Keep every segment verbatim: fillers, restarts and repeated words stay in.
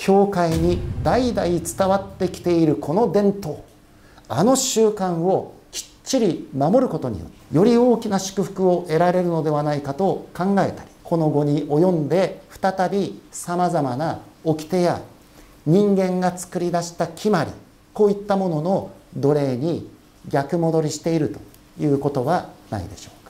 教会に代々伝わってきているこの伝統、あの習慣をきっちり守ることによってより大きな祝福を得られるのではないかと考えたり、この後に及んで再びさまざまな掟や人間が作り出した決まり、こういったものの奴隷に逆戻りしているということはないでしょうか。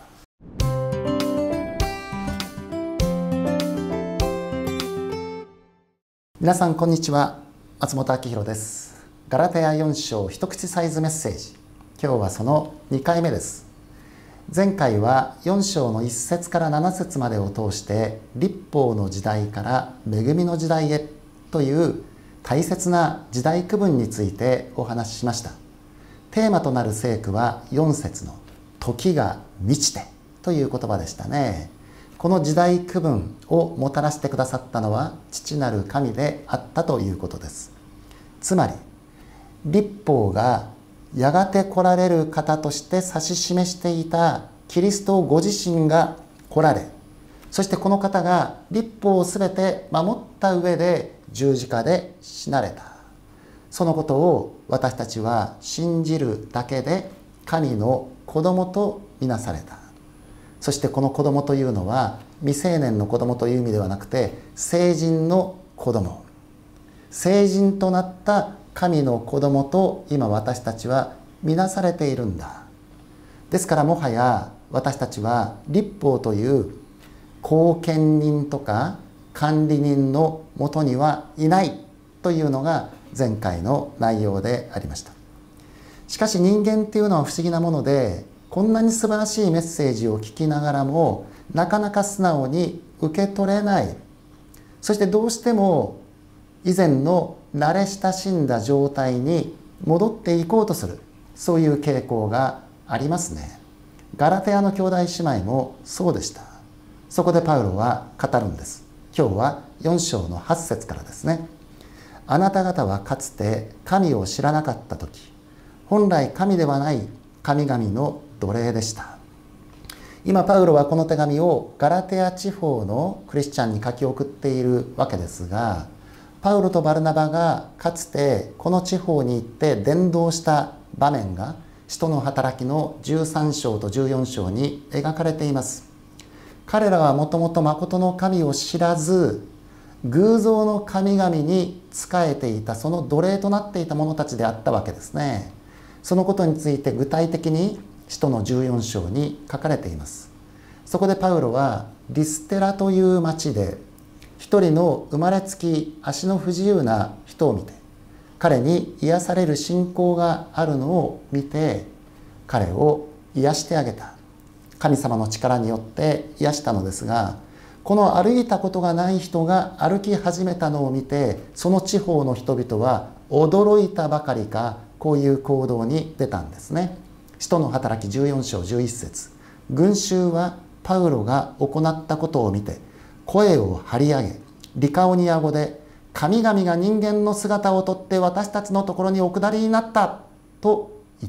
皆さんこんにちは、松本明弘です。ガラテヤよん章一口サイズメッセージ、今日はそのにかいめです。前回はよん章のいっ節からなな節までを通して律法の時代から恵みの時代へという大切な時代区分についてお話ししました。テーマとなる聖句はよん節の時が満ちてという言葉でしたね。この時代区分をもたらしてくださったのは父なる神であったということです。つまり律法がやがて来られる方として指し示していたキリストご自身が来られ、そしてこの方が律法をすべて守った上で十字架で死なれた。そのことを私たちは信じるだけで神の子供とみなされた。そしてこの子供というのは未成年の子供という意味ではなくて、成人の子供、成人となった神の子供と今私たちはみなされているんだ。ですからもはや私たちは律法という後見人とか管理人のもとにはいないというのが前回の内容でありました。しかし人間っていうのは不思議なもので、こんなに素晴らしいメッセージを聞きながらもなかなか素直に受け取れない。そしてどうしても以前の慣れ親しんだ状態に戻っていこうとする、そういう傾向がありますね。ガラテヤの兄弟姉妹もそうでした。そこでパウロは語るんです。今日はよん章のはち節からですね。あなた方はかつて神を知らなかった時、本来神ではない神々の奴隷でした。今パウロはこの手紙をガラテヤ地方のクリスチャンに書き送っているわけですが、パウロとバルナバがかつてこの地方に行って伝道した場面が使徒の働きのじゅうさん章とじゅうよん章に描かれています。彼らはもともと真の神を知らず、偶像の神々に仕えていた、その奴隷となっていた者たちであったわけですね。そのことについて具体的に使徒のじゅうよん章に書かれています。そこでパウロはリステラという町で一人の生まれつき足の不自由な人を見て、彼に癒される信仰があるのを見て、彼を癒してあげた。神様の力によって癒したのですが、この歩いたことがない人が歩き始めたのを見て、その地方の人々は驚いたばかりか、こういう行動に出たんですね。使徒の働きじゅうよん章じゅういち節、群衆はパウロが行ったことを見て声を張り上げ、リカオニア語で神々が人間の姿をとって私たちのところにお下りになったと言った。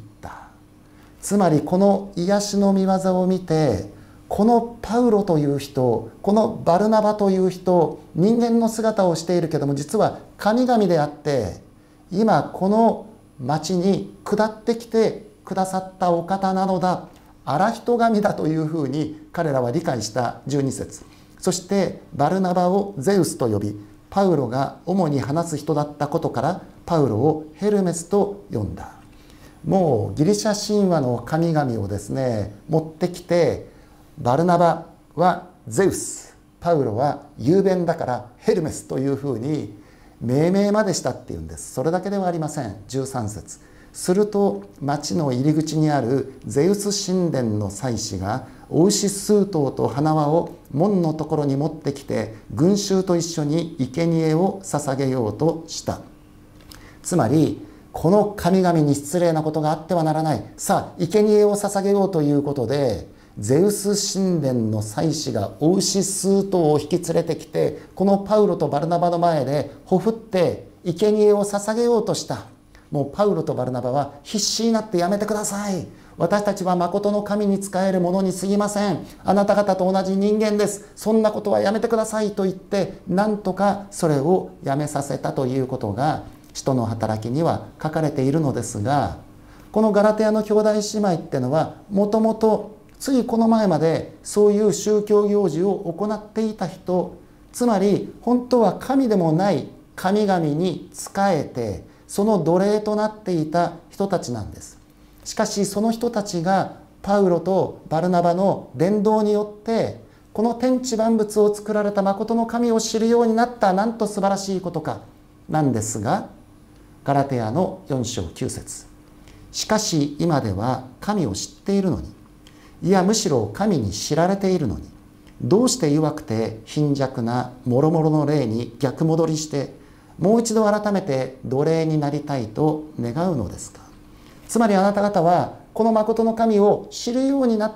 つまりこの癒しの御業を見て、このパウロという人、このバルナバという人、人間の姿をしているけども実は神々であって、今この町に下ってきてくださったお方なのだ、荒人神だというふうに彼らは理解したじゅうに節。そしてバルナバをゼウスと呼び、パウロが主に話す人だったことからパウロをヘルメスと呼んだ。もうギリシャ神話の神々をですね持ってきて、バルナバはゼウス、パウロは雄弁だからヘルメスというふうに命名までしたっていうんです。それだけではありません。じゅうさん節、すると町の入り口にあるゼウス神殿の祭司がお牛数頭と花輪を門のところに持ってきて、群衆と一緒に生贄を捧げようとした。つまりこの神々に失礼なことがあってはならない、さあ生贄を捧げようということで、ゼウス神殿の祭司がお牛数頭を引き連れてきて、このパウロとバルナバの前でほふって生贄を捧げようとした。もうパウロとバルナバは必死になってやめてください、 私たちは誠の神に仕えるものに過ぎません。あなた方と同じ人間です。そんなことはやめてくださいと言って、なんとかそれをやめさせたということが使徒の働きには書かれているのですが、このガラテヤの兄弟姉妹っていうのはもともとついこの前までそういう宗教行事を行っていた人、つまり本当は神でもない神々に仕えてその奴隷となっていた人たちなんです。しかしその人たちがパウロとバルナバの伝道によってこの天地万物を作られた誠の神を知るようになった。なんと素晴らしいことかなんですが、ガラテヤのよん章きゅう節、しかし今では神を知っているのに、いやむしろ神に知られているのに、どうして弱くて貧弱な諸々の霊に逆戻りしてもう一度改めて奴隷になりたいと願うのですか。つまりあなた方はこの誠の神を知るようになった。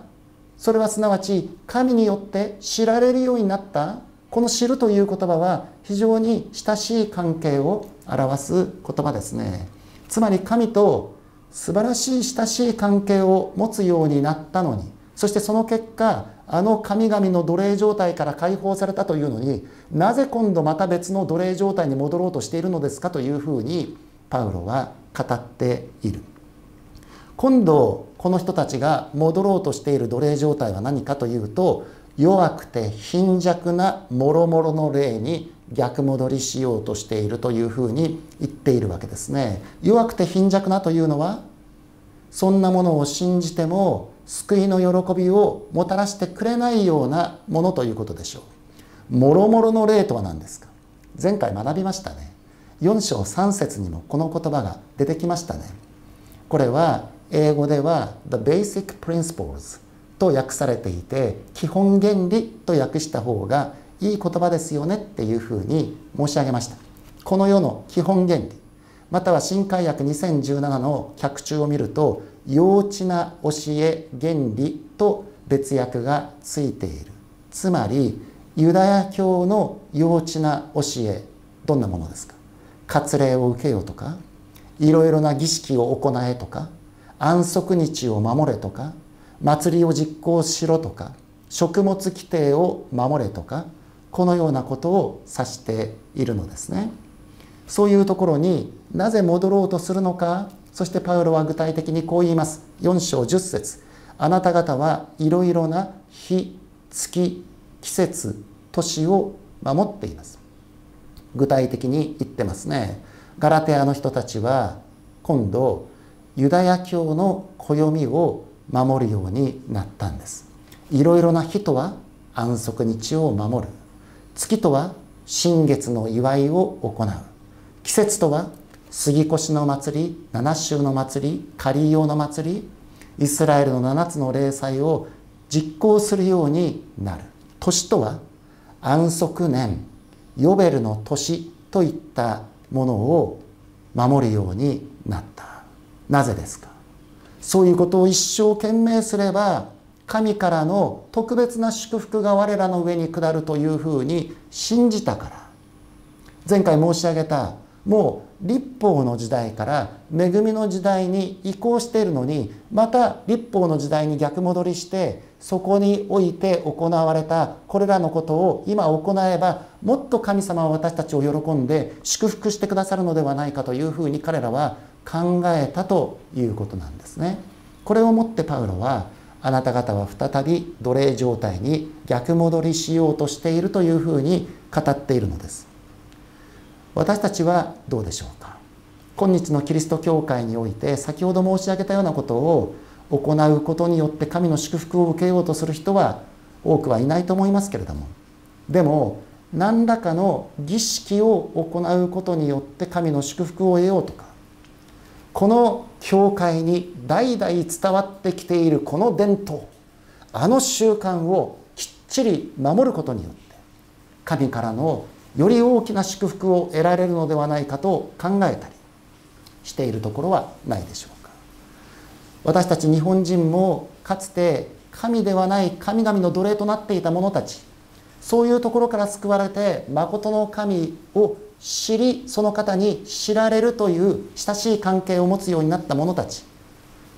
それはすなわち神によって知られるようになった。この知るという言葉は非常に親しい関係を表す言葉ですね。つまり神と素晴らしい親しい関係を持つようになったのに、そしてその結果あの神々の奴隷状態から解放されたというのに、なぜ今度また別の奴隷状態に戻ろうとしているのですかというふうにパウロは語っている。今度この人たちが戻ろうとしている奴隷状態は何かというと、弱くて貧弱な諸々の霊に逆戻りしようとしているというふうに言っているわけですね。弱くて貧弱なというのは、そんなものを信じても救いの喜びをもたらしてくれないようなものということでしょう。諸々の霊とは何ですか。前回学びましたね。よん章さん節にもこの言葉が出てきましたね。これは英語では The Basic Principles と訳されていて、基本原理と訳した方がいい言葉ですよねっていうふうに申し上げました。この世の基本原理、または新海訳にせんじゅうななの脚注を見ると、幼稚な教え原理と別訳がついている。つまりユダヤ教の幼稚な教え、どんなものですか。割礼を受けようとか、いろいろな儀式を行えとか、安息日を守れとか、祭りを実行しろとか、食物規定を守れとか、このようなことを指しているのですね。そういうところになぜ戻ろうとするのか。そしてパウロは具体的にこう言います。よん章じゅっ節、あなた方はいろいろな日、月、季節、年を守っています。具体的に言ってますね。ガラテヤの人たちは今度ユダヤ教の暦を守るようになったんです。いろいろな日とは安息日を守る。月とは新月の祝いを行う。季節とは杉越の祭り、七週の祭り、カリオの祭り、イスラエルの七つの例祭を実行するようになる。年とは安息年、ヨベルの年といったものを守るようになった。なぜですか。そういうことを一生懸命すれば神からの特別な祝福が我らの上に下るというふうに信じたから。前回申し上げた、もう律法の時代から恵みの時代に移行しているのに、また律法の時代に逆戻りして、そこにおいて行われたこれらのことを今行えば、もっと神様は私たちを喜んで祝福してくださるのではないかというふうに彼らは考えたということなんですね。これをもってパウロは、あなた方は再び奴隷状態に逆戻りしようとしているというふうに語っているのです。私たちはどうでしょうか。今日のキリスト教会において先ほど申し上げたようなことを行うことによって神の祝福を受けようとする人は多くはいないと思いますけれども、でも何らかの儀式を行うことによって神の祝福を得ようとか、この教会に代々伝わってきているこの伝統、あの習慣をきっちり守ることによって神からのより大きな祝福を得られるのではないかと考えたりしているところはないでしょうか。私たち日本人もかつて神ではない神々の奴隷となっていた者たち、そういうところから救われて誠の神を知り、その方に知られるという親しい関係を持つようになった者たち、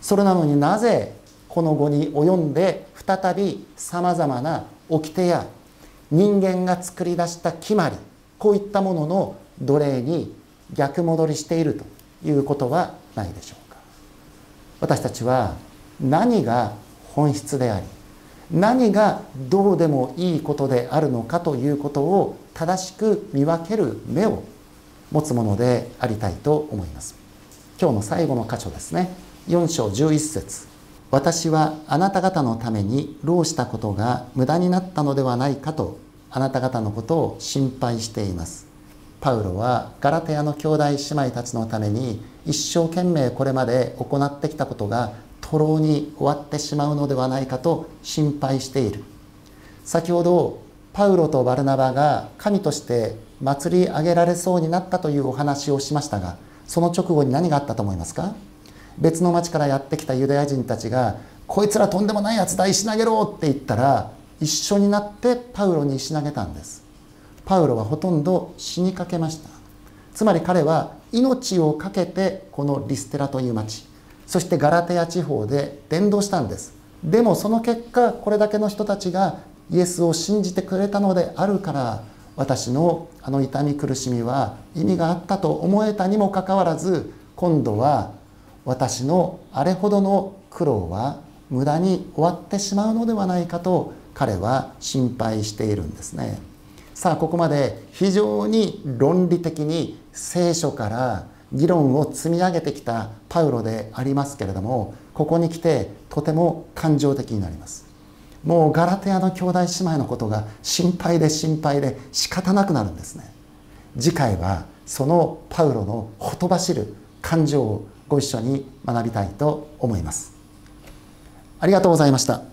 それなのになぜこの後に及んで再びさまざまな掟や人間が作り出した決まり、こういったものの奴隷に逆戻りしているということはないでしょうか。私たちは何が本質であり、何がどうでもいいことであるのかということを正しく見分ける目を持つものでありたいと思います。今日の最後の箇所ですね。よん章じゅういち節。私はあなた方のために労したことが無駄になったのではないかとあなた方のことを心配しています。パウロはガラテヤの兄弟姉妹たちのために一生懸命これまで行ってきたことが徒労に終わってしまうのではないかと心配している。先ほどパウロとバルナバが神として祭り上げられそうになったというお話をしましたが、その直後に何があったと思いますか？別の町からやってきたユダヤ人たちがこいつらとんでもないやつだ、石投げろって言ったら一緒になってパウロに石投げたんです。パウロはほとんど死にかけました。つまり彼は命を懸けてこのリステラという町、そしてガラテヤ地方で伝道したんです。でもその結果、これだけの人たちがイエスを信じてくれたのであるから、私のあの痛み苦しみは意味があったと思えたにもかかわらず、今度は私のあれほどの苦労は無駄に終わってしまうのではないかと彼は心配しているんですね。さあ、ここまで非常に論理的に聖書から議論を積み上げてきたパウロでありますけれども、ここに来てとても感情的になります。もうガラテヤの兄弟姉妹のことが心配で心配で仕方なくなるんですね。次回はそのパウロのほとばしる感情をご一緒に学びたいと思います。ありがとうございました。